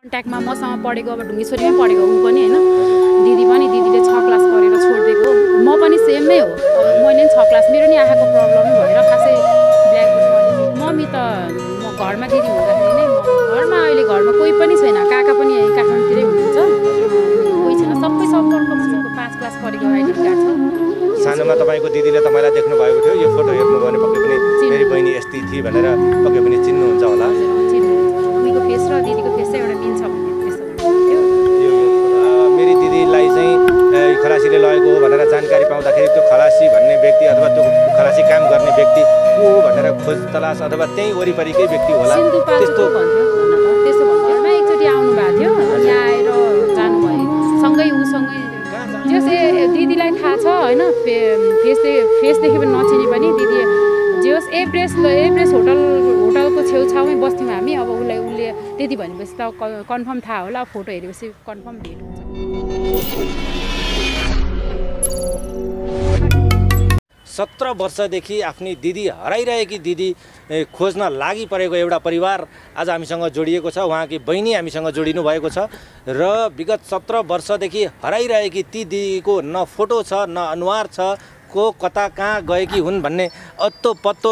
कन्ट्याक्टमा मसँग पढेको अब ढुङ्गेश्वरीमै पढेको ऊ पनि हैन दिदी पनि दिदीले 6 क्लास गरेर छोड्दिएको म पनि सेममै हो अब मैले 6 क्लास मेरो नि आँखाको प्रब्लमै भएर खासै ब्ल्याकबोर्डमा मम्मी त म घरमा दिदी हुँदाखेरि नै घरमा अहिले घरमा कोही पनि छैन काका पनि यही काठमाडौँतिरै हुनुहुन्छ कोही छैन सबै सम्पर्कमा छ 5 क्लास पढेको आइडी कार्ड छ सानोमा तपाईको दिदीले तपाईलाई देख्नु भएको थियो यो फोटो हेर्नु भने पक्कै पनि मेरी बहिनी यस्तै थिए भनेर पक्कै पनि चिन्नुहुन्छ होला मम्मीको फेस र दिदीको फेस चाहिँ एउटा मिल्छ भन्ने त्यस्तो भन्नुहुन्थ्यो मेरी दिदीलाई चाहिँ खलासीले लगेको हो भनेर जानकारी पाउँदाखेरि त्यो खलासी भन्ने व्यक्ति अथवा त्यो खलासी काम गर्ने व्यक्ति को हो भनेर खोज तलास अथवा त्यही वरिपरिकै व्यक्ति होला त्यस्तो भन्थ्यो मा एकचोटि आउनु भएको थियो अनि आएर जानुभयो सँगै उसँगै जस दिदीलाई थाहा छ हैन फेस देखे पनि नचिने पनि दिदी जेस एभरेस्ट होटलको छेउछाउमै बस्थ्यौँ हामी अब उसले त्यति भनेपछि त कन्फर्म थाहा होला फोटो हेरेपछि कन्फर्म भेट हुन्छ 17 वर्षदेखि आफ्नी दिदी हराइरहेकी दिदी खोज्न लागि परेको एउटा परिवार आज हामीसँग जोडिएको छ उहाँकी बहिनी हामीसँग जोडिनु भएको छ र विगत 17 वर्षदेखि हराइरहेकी ती दिदीको न फोटो छ न अनुहार छ को कता कहाँ गएकी हुन् भन्ने अत्तो पत्तो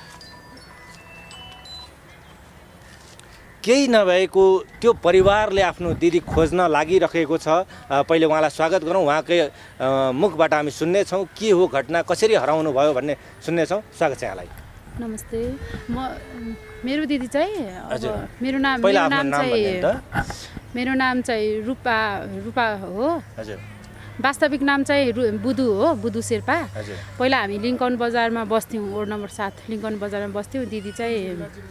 केही नभएको त्यो परिवारले आफ्नो दिदी खोज्न लागिरहेको छ पहिले उहाँलाई स्वागत गरौँ उहाँकै मुखबाट हामी सुन्नेछौँ के हो घटना कसरी हराउनु भयो भन्ने सुन्नेछौँ स्वागत छ यहाँलाई नमस्ते मेरो दिदी चाहिँ मेरो नाम चाहिँ रूपा हो हजुर वास्तविक नाम चाहिँ बुधु हो बुधु शेर्पा पहिला हामी लिङ्कन बजारमा बस्थ्यौँ वार्ड नम्बर 7 लिङ्कन बजारमा बस्थ्यौँ दिदी चाहिँ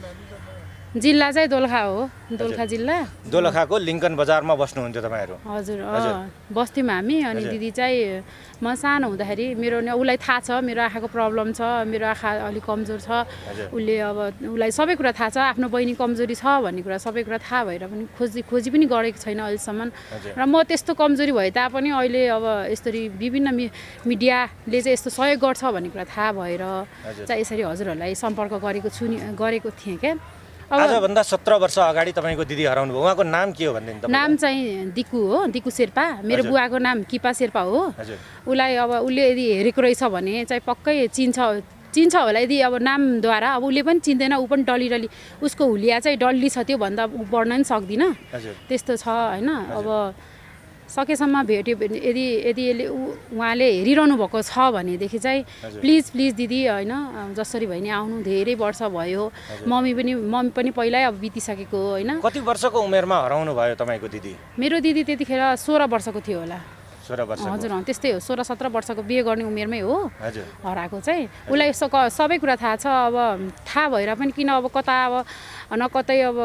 जिल्ला चाहिँ दोलखा हो दोलखा जिल्ला दोलखाको लिङ्कन बजारमा बस्नुहुन्थ्यो तपाईहरु हजुर बस्थ्यौँ हामी अनि दिदी चाहिँ म सानो हुँदाखेरि मेरो उसलाई थाहा छ मेरो आँखाको प्रब्लम छ मेरो आँखा अलि कमजोर छ उसले अब उसलाई सबै कुरा थाहा छ आफ्नो बहिनी कमजोरी छ भन्ने कुरा सबै कुरा थाहा भएर पनि खोजी पनि गरेको छैन अहिलेसम्म र म त्यस्तो कमजोरी भए तापनि अहिले अब यसरी विभिन्न मिडियाले चाहिँ यस्तो सहयोग गर्छ भन्ने कुरा थाहा भएर चाहिँ यसरी हजुरहरूलाई सम्पर्क गरेको थिएँ क्या आजभन्दा 17 वर्ष अगाडि तपाईको दिदी हराउनु भयो उहाँको नाम के हो भन्दिनु तपाईँ नाम चाहिँ दिकु हो दिकु शेर्पा मेरो बुवाको नाम किपा शेर्पा हो उसलाई अब उसले यदि हेरेको रहेछ भने चाहिँ पक्कै चिन्छ होला यदि अब नामद्वारा अब उसले पनि चिन्दैन ऊ पनि डली उसको हुलिया चाहिँ डल्ली छ त्यो भन्दा बढ्न पनि सक्दिनँ त्यस्तो छ हैन अब सकेसम्म भेट्यो भने यदि उहाँले हेरिरहनु भएको छ भनेदेखि चाहिँ प्लिज दिदी हैन जसरी भए नि आउनु धेरै वर्ष भयो मम्मी पनि पहिल्यै अब बितिसकेको हो हैन कति वर्षको उमेरमा हराउनु भयो तपाईको दिदी मेरो दिदी त्यतिखेर 16 वर्षको थियो होला 16 वर्ष हजुर त्यस्तै हो 16-17 वर्षको बिहे गर्ने उमेरमै हो हराएको चाहिँ उसलाई सबै कुरा थाहा छ अब थाहा भएर पनि किन अब कता अब न कतै अब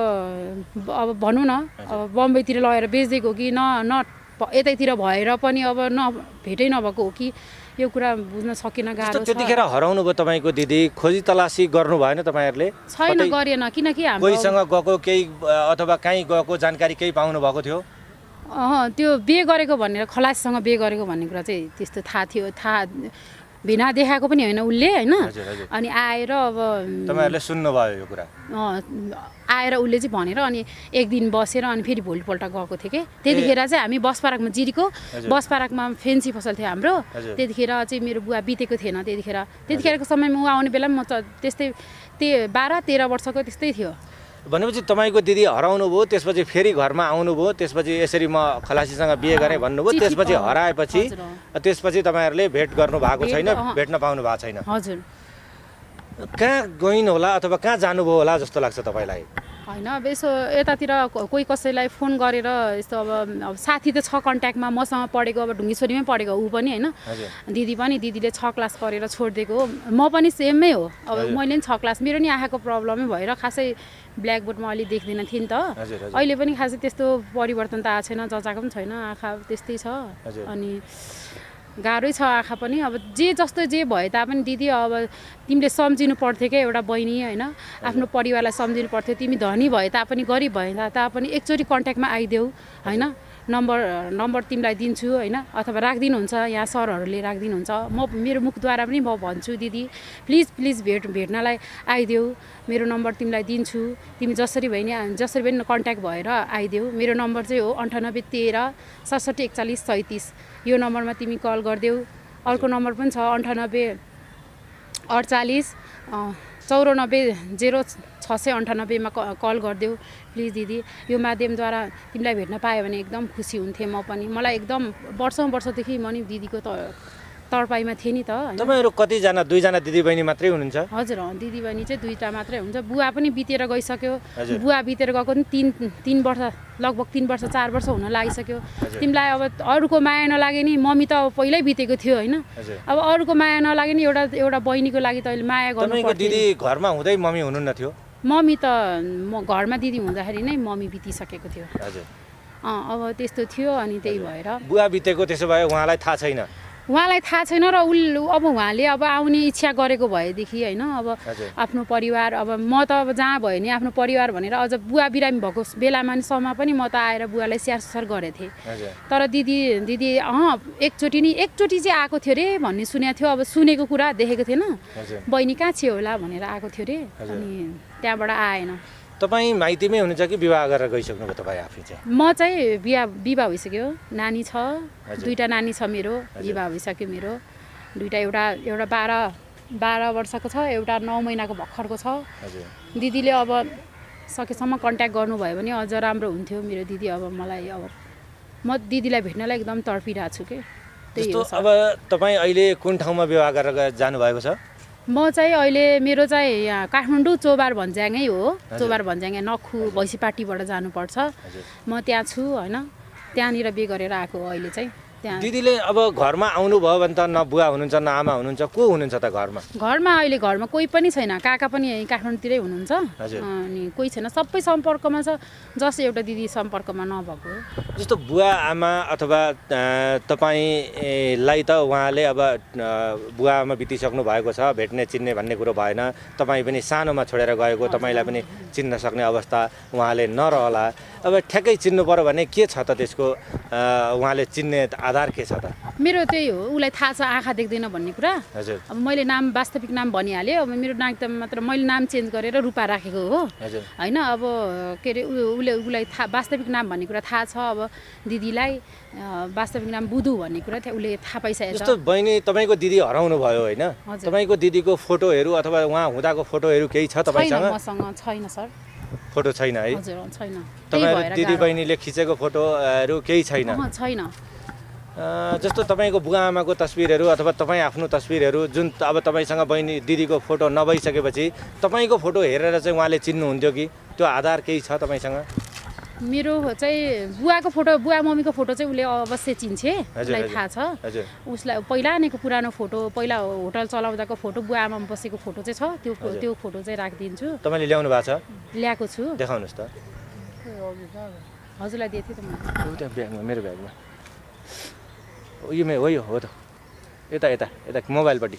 भनौँ न अब बम्बईतिर लगेर बेच्दिएको कि न यतैतिर भएर पनि अब भेटै नभएको हो कि यो कुरा बुझ्न सकिन गाह्रो छ त्यतिखेर हराउनु भयो तपाईको दिदी खोजी तलासी गर्नु भएन तपाईहरुले छैन गरिएन किनकि हाम्रो कोहीसँग गएको केही अथवा कहीँ गएको जानकारी केही पाउनु भएको थियो त्यो बिहे गरेको भनेर खलासीसँग बिहे गरेको भन्ने कुरा चाहिँ त्यस्तो थाहा बिना देखाएको पनि होइन उसले हैन अनि आएर अब तपाईहरुले सुन्नुभयो यो कुरा आएर उसले चाहिँ भनेर अनि एक दिन बसेर अनि फेरि भोलिपल्ट गएको थिएँ कि त्यतिखेर चाहिँ हामी बस पार्कमा जिरीको बस पार्कमा फेन्सी पसल थियो हाम्रो त्यतिखेर चाहिँ मेरो बुवा बितेको थिएन त्यतिखेरको समयमा ऊ आउने बेला म त्यस्तै 12-13 वर्षको त्यस्तै थियो भनेपछि तपाईको दिदी हराउनु भयो त्यसपछि फेरि घरमा आउनुभयो त्यसपछि यसरी म खलासीसँग बिहे गरेँ भन्नुभयो त्यसपछि त्यसपछि तपाईहरुले भेट गर्नु भएको छैन भेट्न पाउनु भएको छैन हजुर कहाँ गइन् होला अथवा कहाँ जानुभयो होला जस्तो लाग्छ तपाईलाई हैन अब यसो यतातिर कोही कसैलाई फोन गरेर यस्तो अब साथी त छ कन्ट्याक्टमा मसँग पढेको अब ढुङ्गेश्वरीमै पढेको ऊ पनि हैन दिदी पनि दिदीले 6 क्लास गरेर छोड्दिएको म पनि सेममै हो अब मैले पनि 6 क्लास मेरो नि आँखाको प्रब्लमै भएर खासै ब्ल्याकबोर्डमा अलि देख्दैन थिएँ नि त अहिले पनि खासै त्यस्तो परिवर्तन त आएको छैन जचाको पनि छैन आँखा त्यस्तै छ अनि गाह्रै छ आँखा पनि। अब जे जस्तो जे भए तापनि दिदी अब तिमीले सम्झिनु पर्थ्यो क्या एउटा बहिनी होइन, आफ्नो परिवारलाई सम्झिनु पर्थ्यो। तिमी धनी भए तापनि गरिब भए तापनि एकचोटि कन्ट्याक्टमा आइदेऊ होइन, नम्बर तिमीलाई दिन्छु होइन, अथवा राखिदिनुहुन्छ यहाँ सरहरूले राखिदिनुहुन्छ। मेरो मुखद्वारा पनि म भन्छु दिदी प्लिज भेट्नलाई आइदेऊ, मेरो नम्बर तिमीलाई दिन्छु, तिमी जसरी पनि कन्ट्याक्ट भएर आइदेऊ। मेरो नम्बर चाहिँ हो 98 13 67 41 37। यो नम्बरमा तिमी कल गरिदेऊ। अर्को नम्बर पनि छ 98 48 94 0698 मा कल गरिदेऊ प्लिज दिदी। यो माध्यमद्वारा तिमीलाई भेट्न पाएँ भने एकदम खुसी हुन्थेँ म पनि। मलाई एकदम वर्षौँदेखि म नि दिदीको तडपाइमा थिएँ नि त। तपाईँहरू कतिजना? 2 जना दिदीबहिनी मात्रै हुनुहुन्छ? हजुर दिदीबहिनी चाहिँ 2टा मात्रै हुन्छ। बुवा पनि बितेर गइसक्यो। बुवा बितेर गएको पनि 3 वर्ष, लगभग 3 वर्ष 4 वर्ष हुन लागिसक्यो। तिमीलाई अब अरूको माया नलागे नि, मम्मी त पहिल्यै बितेको थियो होइन, अब अरूको माया नलागे नि एउटा बहिनीको लागि त अहिले माया गर्नु पर्छ। दिदी घरमा हुँदै मम्मी हुनुहुन्न थियो? मम्मी त म घरमा दिदी हुँदाखेरि नै मम्मी बितिसकेको थियो। हजुर अब त्यस्तो थियो अनि त्यही भएर बुवा बितेको। त्यसो भए उहाँलाई थाहा छैन? उहाँलाई थाहा छैन र अब उहाँले अब आउने इच्छा गरेको भएदेखि होइन, अब आफ्नो परिवार, अब म त अब जहाँ भयो नि आफ्नो परिवार भनेर अझ बुवा बिरामी भएको बेलामासम्म पनि म त आएर बुवालाई स्याहार गरेको थिएँ। तर दिदी एकचोटि चाहिँ आएको थियो रे भन्ने सुनेको थियो। अब सुनेको कुरा देखेको थिएन, बहिनी कहाँ छियो होला भनेर आएको थियो रे, अनि त्यहाँबाट आएन। तपाईँ माइतीमै हुनुहुन्छ कि विवाह गरेर गइसक्नुभयो तपाईँ आफै चाहिँ? म चाहिँ विवाह भइसक्यो, नानी छ, 2टा नानी छ मेरो, विवाह भइसक्यो मेरो 2टा। एउटा 12 वर्षको छ, एउटा 9 महिनाको भर्खरको छ। दिदीले अब सकेसम्म कन्ट्याक्ट गर्नुभयो भने अझ राम्रो हुन्थ्यो मेरो दिदी। अब मलाई अब म दिदीलाई भेट्नलाई एकदम तडपिरहेको छु कि त्यही हो। अब तपाईँ अहिले कुन ठाउँमा विवाह गरेर जानुभएको छ? म चाहिँ अहिले मेरो चाहिँ यहाँ काठमाडौँ चोबार भन्ज्याङै हो। चोबार भन्ज्याङ नखु भैँसीपाटीबाट जानुपर्छ। म त्यहाँ छु होइन, त्यहाँनिर बिहे गरेर आएको अहिले चाहिँ त्यहाँ। दिदीले अब घरमा आउनुभयो भने त न बुवा हुनुहुन्छ न आमा हुनुहुन्छ, को हुनुहुन्छ त घरमा? अहिले घरमा कोही पनि छैन। काका पनि यहीँ काठमाडौँतिरै हुनुहुन्छ अनि कोही छैन, सबै सम्पर्कमा छ, जस एउटा दिदी सम्पर्कमा नभएको। जस्तो बुवा आमा अथवा तपाईँलाई त उहाँले अब बुवा आमा बितिसक्नु भएको छ, भेट्ने चिन्ने भन्ने कुरो भएन। तपाईँ पनि सानोमा छोडेर गएको, तपाईँलाई पनि चिन्न सक्ने अवस्था उहाँले नरहला। अब ठ्याक्कै चिन्नु पर्यो भने के छ त त्यसको उहाँले चिन्ने आधार के छ त? मेरो त्यही हो, उसलाई थाहा छ आँखा देख्दैन भन्ने कुरा। हजुर अब मैले वास्तविक नाम भनिहालेँ। अब मेरो नाम त मात्र मैले नाम चेन्ज गरेर रूपा राखेको हो होइन। अब के अरे उसलाई वास्तविक नाम भन्ने कुरा थाहा छ। अब दिदीलाई वास्तविक नाम बुधु भन्ने कुरा उसले थाहा पाइसकेको छ। जस्तो बहिनी तपाईँको दिदी हराउनु भयो होइन, तपाईँको दिदीको फोटोहरू अथवा उहाँ हुँदाको फोटोहरू केही छ तपाईँसँग? मसँग छैन सर, फोटो छैन है? हजुर छैन। तपाईँ दिदी बहिनीले खिचेको फोटोहरू केही छैन? छैन। जस्तो तपाईँको बुवा आमाको तस्बिरहरू अथवा तपाईँ आफ्नो तस्बिरहरू जुन अब तपाईँसँग बहिनी दिदीको फोटो नभइसकेपछि तपाईँको फोटो हेरेर चाहिँ उहाँले चिन्नुहुन्थ्यो कि त्यो आधार केही छ तपाईँसँग? मेरो चाहिँ बुवाको फोटो, बुवा मम्मीको फोटो चाहिँ उसले अवश्य चिन्छे, उसलाई थाहा छ। उसलाई पहिलानेको पुरानो फोटो, पहिला होटल चलाउँदाको फोटो, बुवा आमा बसेको फोटो चाहिँ छ, त्यो फोटो चाहिँ राखिदिन्छु। तपाईँले ल्याउनु भएको छ? ल्याएको छु। देखाउनुहोस् त। हजुरलाई दिएको थिएँ त मैले। एउटा ब्यागमा, मेरो ब्यागमा हो यो हो त, यता मोबाइलपट्टि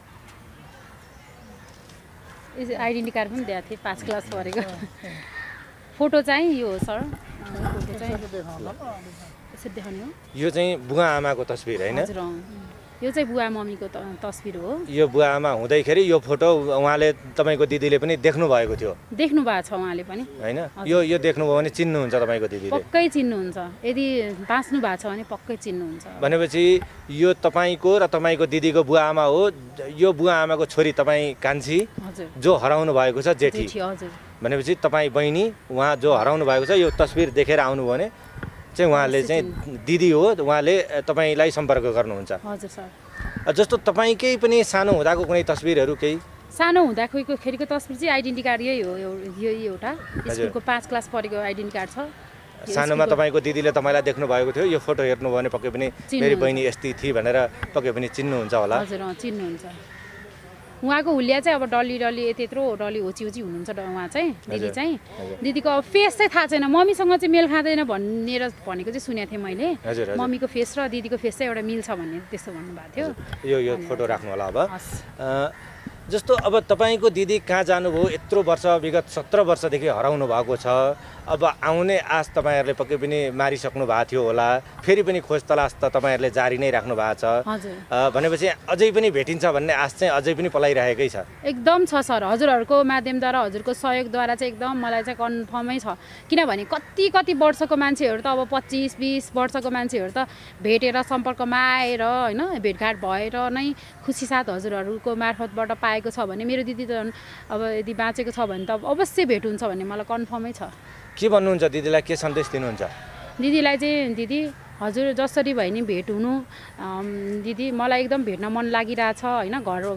आइडेन्टिटी कार्ड पनि दिएको थिएँ, 5 क्लास पढेको। फोटो चाहिँ यो हो सर, फोटो चाहिँ यसरी देखाउने हो। यो चाहिँ बुवा आमाको तस्बिर होइन? हजुर यो चाहिँ बुवा मम्मीको तस्बिर हो। यो बुवा आमा हुँदैखेरि यो फोटो उहाँले तपाईँको दिदीले पनि देख्नु भएको थियो? देख्नु भएको छ उहाँले पनि होइन। यो देख्नुभयो भने चिन्नुहुन्छ तपाईँको दिदीले? पक्कै चिन्नुहुन्छ, यदि बाँच्नु भएको छ भने पक्कै चिन्नुहुन्छ। भनेपछि यो तपाईँको र तपाईँको दिदीको बुवा आमा हो। यो बुवा आमाको छोरी तपाईँ कान्छी जो हराउनु भएको छ, जेठी। भनेपछि तपाईँ बहिनी उहाँ जो हराउनु भएको छ, यो तस्बिर देखेर आउनुभयो भने चाहिँ उहाँले चाहिँ दिदी हो, उहाँले तपाईँलाई सम्पर्क गर्नुहुन्छ? हजुर सर। जस्तो तपाईँकै पनि सानो हुँदाको कुनै तस्बिरहरू केही? सानो हुँदाखेरिको तस्बिर चाहिँ आइडेन्टिटी कार्ड यही हो, यो एउटा स्कुलको 5 क्लास पढेको आइडेन्टिटी कार्ड छ। सानोमा तपाईँको दिदीले तपाईँलाई देख्नु भएको थियो, यो फोटो हेर्नुभयो भने पक्कै पनि मेरो बहिनी यस्तै थिए भनेर पक्कै पनि चिन्नुहुन्छ होला? हजुर चिन्नुहुन्छ। उहाँको हुलिया चाहिँ अब डल्ली त्यत्रो डल्ली होची हुनुहुन्छ उहाँ चाहिँ दिदी चाहिँ दिदीको फेस चाहिँ थाहा छैन मम्मीसँग चाहिँ मेल खाँदैन भनेको चाहिँ सुनेको थिएँ मैले मम्मीको फेस र दिदीको फेस चाहिँ एउटा मिल्छ भन्ने त्यस्तो भन्नुभएको थियो यो फोटो राख्नु होला अब जस्तो अब तपाईँको दिदी कहाँ जानुभयो यत्रो वर्ष विगत 17 वर्षदेखि हराउनु भएको छ अब आउने आश तपाईँहरूले पक्कै पनि मारिसक्नु भएको थियो होला फेरि पनि खोज तलास त तपाईँहरूले जारी नै राख्नु भएको छ भनेपछि अझै पनि भेटिन्छ भन्ने आश चाहिँ अझै पनि पलाइरहेकै छ एकदम छ सर हजुरहरूको माध्यमद्वारा हजुरको सहयोगद्वारा चाहिँ एकदम मलाई चाहिँ कन्फर्मै छ किनभने कति वर्षको मान्छेहरू त अब 25-20 वर्षको मान्छेहरू त भेटेर सम्पर्कमा आएर होइन भेटघाट भएर नै खुसी साथ हजुरहरूको मार्फतबाट पाएको छ भने मेरो दिदी त अब यदि बाँचेको छ भने त अवश्य भेट हुन्छ भन्ने मलाई कन्फर्मै छ के भन्नुहुन्छ दिदीलाई के सन्देश दिनुहुन्छ दिदीलाई चाहिँ दिदी हजुर जसरी भए नि भेट हुनु दिदी मलाई एकदम भेट्न मन लागिरहेछ होइन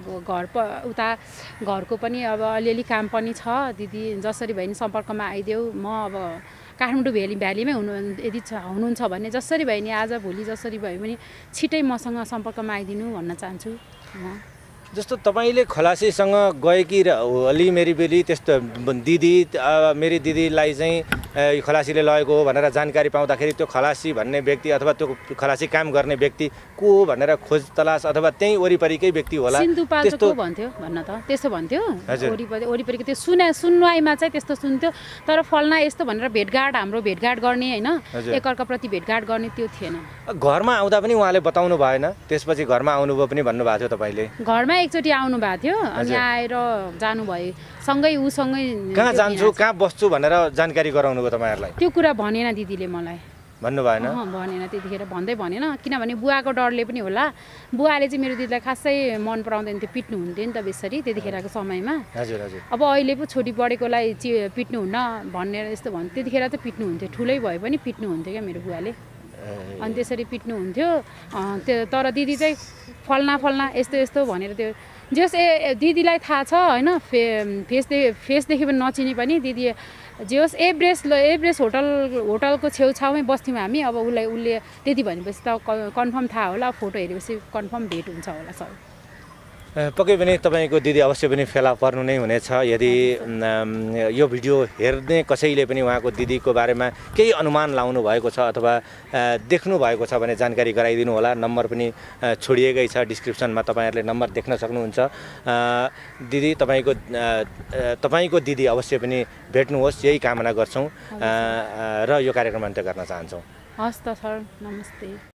उता घरको पनि अब अलिअलि काम पनि छ दिदी जसरी भए नि सम्पर्कमा आइदेऊ म अब काठमाडौँ भ्यालीमै यदि हुनुहुन्छ भने जसरी भए नि आज भोलि जसरी भए पनि छिटै मसँग सम्पर्कमा आइदिनु भन्न चाहन्छु म जस्तो तपाईँले खलासीसँग गएकी अलि मेरी बेली त्यस्तो दिदी मेरी दिदीलाई चाहिँ खलासीले लगेको हो भनेर जानकारी पाउँदाखेरि त्यो खलासी भन्ने व्यक्ति अथवा त्यो खलासी काम गर्ने व्यक्ति को हो भनेर खोज तलास अथवा त्यही वरिपरिकै व्यक्ति होला त्यस्तो भन्थ्यो भन्न त त्यस्तो भन्थ्यो वरिपरिको त्यो सुनवाईमा चाहिँ त्यस्तो सुन्थ्यो तर फल्ना यस्तो भनेर हाम्रो भेटघाट गर्ने होइन एकअर्काप्रति भेटघाट गर्ने त्यो थिएन घरमा आउँदा पनि उहाँले बताउनु भएन त्यसपछि घरमा आउनुभयो पनि भन्नुभएको थियो तपाईँले घरमा एकचोटि आउनु भएको थियो अनि आएर जानुभयो सँगै उसँगै कहाँ जान्छु कहाँ बस्छु भनेर जानकारी गराउनु भयो तपाईँहरूलाई त्यो कुरा भनेन दिदीले मलाई भन्नु भएन भनेन त्यतिखेर भन्दै भनेन किनभने बुवाको डरले पनि होला बुवाले चाहिँ मेरो दिदीलाई खासै मन पराउँदैन थियो पिट्नु हुन्थ्यो नि त बेसरी त्यतिखेरको समयमा अब अहिले पो छोटी बढेकोलाई पिट्नुहुन्न भनेर यस्तो भन्थ्यो त्यतिखेर त पिट्नु हुन्थ्यो ठुलै भए पनि पिट्नु हुन्थ्यो क्या मेरो बुवाले अनि त्यसरी पिट्नु हुन्थ्यो तर दिदी चाहिँ फल्ना यस्तो भनेर त्यो जस दिदीलाई थाहा छ होइन फेसदेखि पनि नचिने पनि दिदी जे होस् एभरेस्ट होटलको छेउछाउमै बस्थ्यौँ हामी अब उसले त्यति भनेपछि त कन्फर्म थाहा होला फोटो हेरेपछि कन्फर्म भेट हुन्छ होला सर पक्कै पनि तपाईँको दिदी अवश्य पनि फेला पर्नु नै हुनेछ यदि यो भिडियो हेर्ने कसैले पनि उहाँको दिदीको बारेमा केही अनुमान लाउनु भएको छ अथवा देख्नु भएको छ भने जानकारी गराइदिनु होला नम्बर पनि छोडिएकै छ डिस्क्रिप्सनमा तपाईँहरूले नम्बर देख्न सक्नुहुन्छ दिदी तपाईँको दिदी अवश्य पनि भेट्नुहोस् यही कामना गर्छौँ र यो कार्यक्रम अन्त्य गर्न चाहन्छौँ हस् त सर नमस्ते